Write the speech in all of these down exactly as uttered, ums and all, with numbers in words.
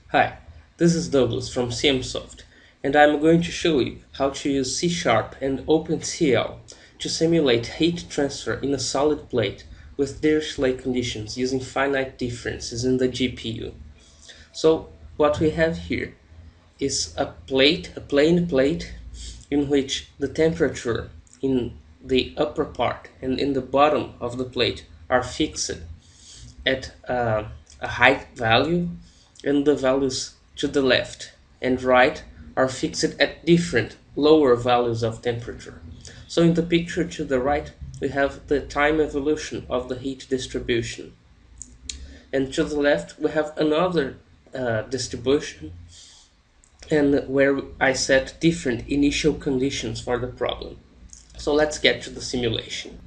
Hi, this is Douglas from CMSoft, and I'm going to show you how to use C Sharp and OpenCL to simulate heat transfer in a solid plate with Dirichlet conditions using finite differences in the G P U. So what we have here is a plate, a plain plate, in which the temperature in the upper part and in the bottom of the plate are fixed at uh, a height value, and the values to the left and right are fixed at different lower values of temperature. So in the picture to the right we have the time evolution of the heat distribution, and to the left we have another uh, distribution, and where I set different initial conditions for the problem. So let's get to the simulation.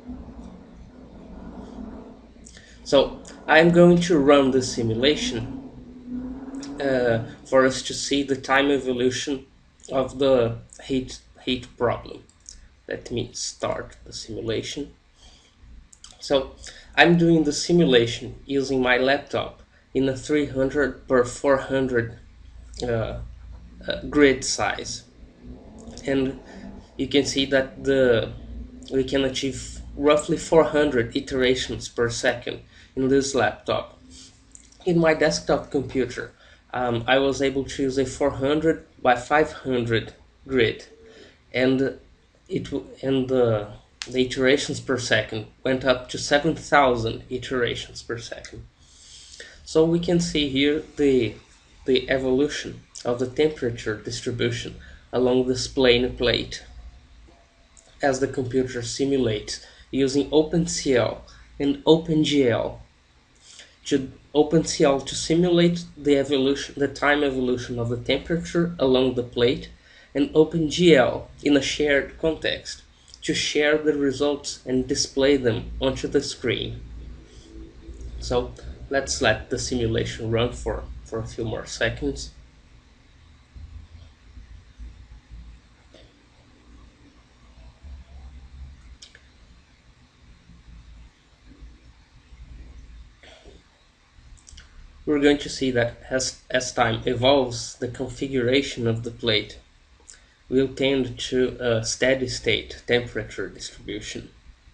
So I'm going to run the simulation Uh, for us to see the time evolution of the heat heat problem. Let me start the simulation. So I'm doing the simulation using my laptop in a three hundred by four hundred uh, uh, grid size, and you can see that the we can achieve roughly four hundred iterations per second in this laptop. In my desktop computer, um, I was able to use a four hundred by five hundred grid, and it and the the iterations per second went up to seven thousand iterations per second. So we can see here the the evolution of the temperature distribution along this plane plate as the computer simulates using OpenCL and OpenGL. To OpenCL to simulate the evolution, the time evolution of the temperature along the plate, and OpenGL in a shared context to share the results and display them onto the screen. So let's let the simulation run for, for a few more seconds. We're going to see that as, as time evolves, the configuration of the plate will tend to a steady state temperature distribution.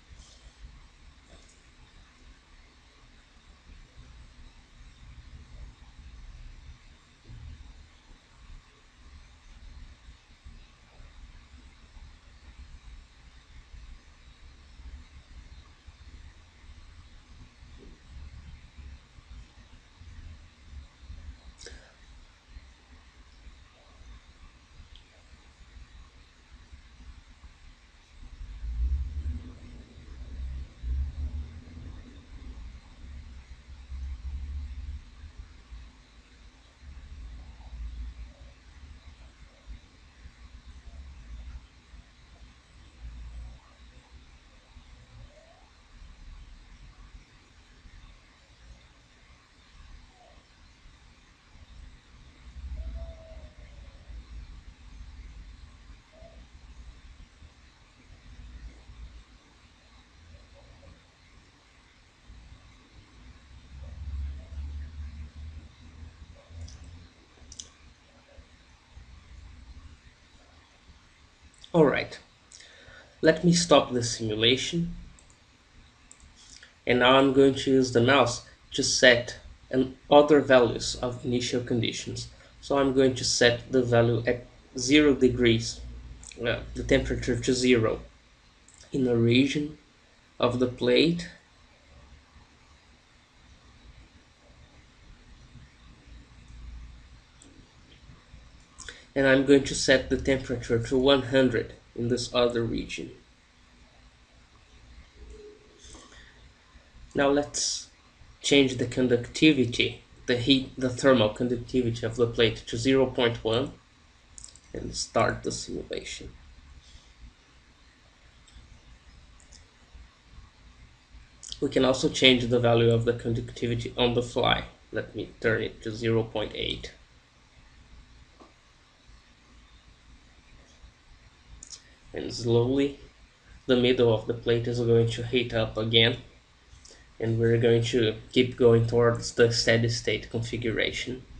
Alright, let me stop the simulation, and now I'm going to use the mouse to set and other values of initial conditions. So I'm going to set the value at zero degrees, uh, the temperature to zero in a region of the plate, and I'm going to set the temperature to one hundred in this other region. Now let's change the conductivity, the heat, the thermal conductivity of the plate to zero point one and start the simulation. We can also change the value of the conductivity on the fly. Let me turn it to zero point eight. And slowly the middle of the plate is going to heat up again, and we're going to keep going towards the steady state configuration.